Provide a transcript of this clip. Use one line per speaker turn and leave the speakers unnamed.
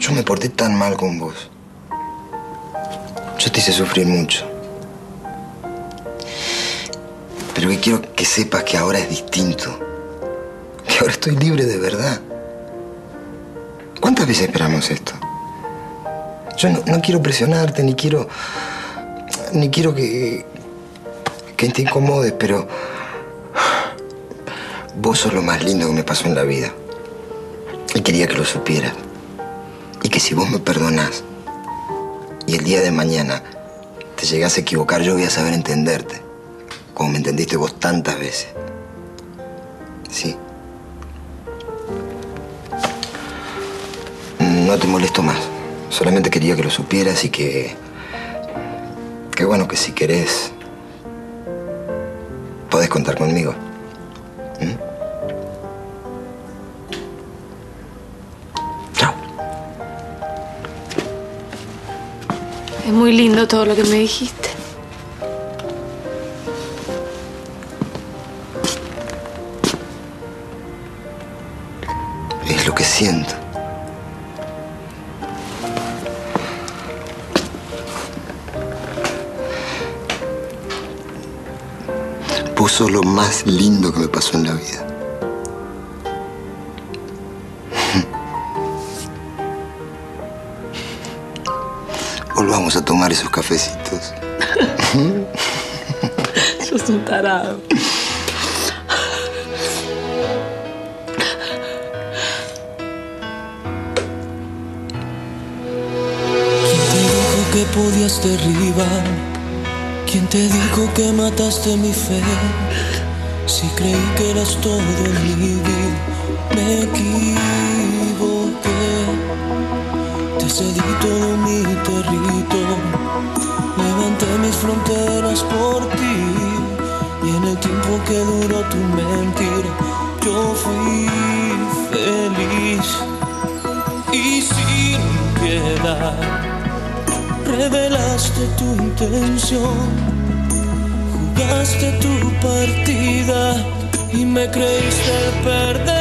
Yo me porté tan mal con vos. Yo te hice sufrir mucho. Pero que quiero que sepas que ahora es distinto. Que ahora estoy libre de verdad. ¿Cuántas veces esperamos esto? Yo no quiero presionarte, ni quiero que te incomodes, pero vos sos lo más lindo que me pasó en la vida. Y quería que lo supieras. Y que si vos me perdonás y el día de mañana te llegás a equivocar, yo voy a saber entenderte, como me entendiste vos tantas veces. Sí. No te molesto más. Solamente quería que lo supieras y que bueno, que si querés, podés contar conmigo. Chao.
Es muy lindo todo lo que me dijiste.
Es lo que siento. Vos sos lo más lindo que me pasó en la vida. Volvamos a tomar esos cafecitos.
Sos un tarado.
¿Quién te dijo que podías derribar? ¿Quién te dijo que mataste mi fe? Si creí que eras todo en mi vida, me equivoqué. Te cedí todo mi territorio, levanté mis fronteras por ti. Y en el tiempo que duró tu mentira, yo fui feliz. Y sin piedad revelaste tu intención, jugaste tu partida y me creíste perder.